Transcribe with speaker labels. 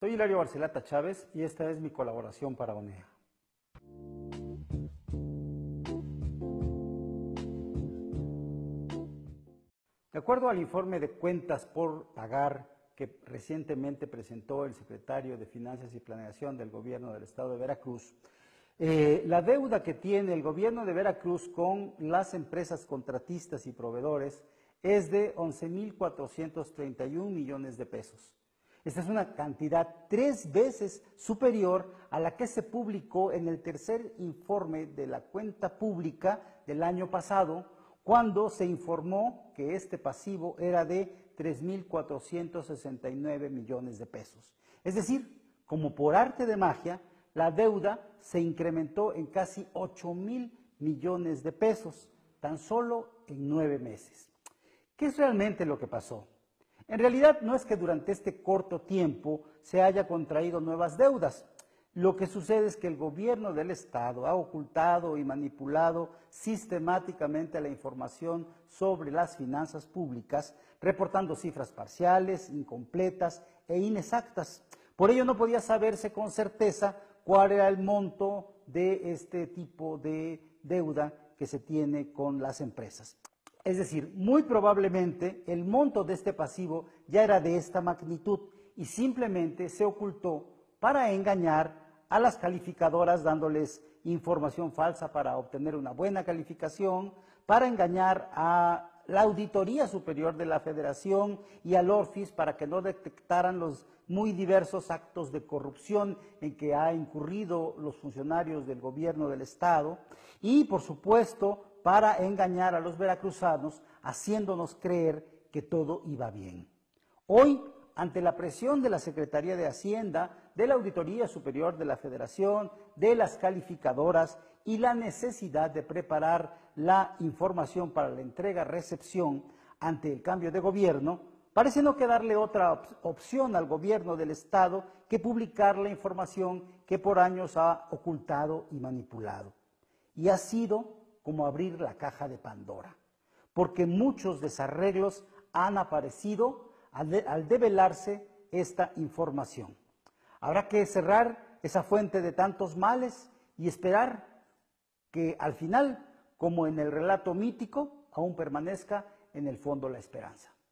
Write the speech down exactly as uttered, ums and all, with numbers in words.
Speaker 1: Soy Hilario Barcelata Chávez y esta es mi colaboración para ONEA. De acuerdo al informe de cuentas por pagar que recientemente presentó el secretario de Finanzas y Planeación del Gobierno del Estado de Veracruz, eh, la deuda que tiene el Gobierno de Veracruz con las empresas contratistas y proveedores es de once mil cuatrocientos treinta y un millones de pesos. Esta es una cantidad tres veces superior a la que se publicó en el tercer informe de la cuenta pública del año pasado, cuando se informó que este pasivo era de tres mil cuatrocientos sesenta y nueve millones de pesos. Es decir, como por arte de magia, la deuda se incrementó en casi ocho mil millones de pesos, tan solo en nueve meses. ¿Qué es realmente lo que pasó? En realidad no es que durante este corto tiempo se haya contraído nuevas deudas. Lo que sucede es que el gobierno del Estado ha ocultado y manipulado sistemáticamente la información sobre las finanzas públicas, reportando cifras parciales, incompletas e inexactas. Por ello no podía saberse con certeza cuál era el monto de este tipo de deuda que se tiene con las empresas. Es decir, muy probablemente el monto de este pasivo ya era de esta magnitud y simplemente se ocultó para engañar a las calificadoras dándoles información falsa para obtener una buena calificación, para engañar a la Auditoría Superior de la Federación y al ORFIS para que no detectaran los muy diversos actos de corrupción en que han incurrido los funcionarios del gobierno del Estado y, por supuesto, para engañar a los veracruzanos, haciéndonos creer que todo iba bien. Hoy, ante la presión de la Secretaría de Hacienda, de la Auditoría Superior de la Federación, de las calificadoras y la necesidad de preparar la información para la entrega-recepción ante el cambio de gobierno, parece no quedarle otra op opción al gobierno del Estado que publicar la información que por años ha ocultado y manipulado. Y ha sido como abrir la caja de Pandora, porque muchos desarreglos han aparecido al, de, al develarse esta información. Habrá que cerrar esa fuente de tantos males y esperar que al final, como en el relato mítico, aún permanezca en el fondo la esperanza.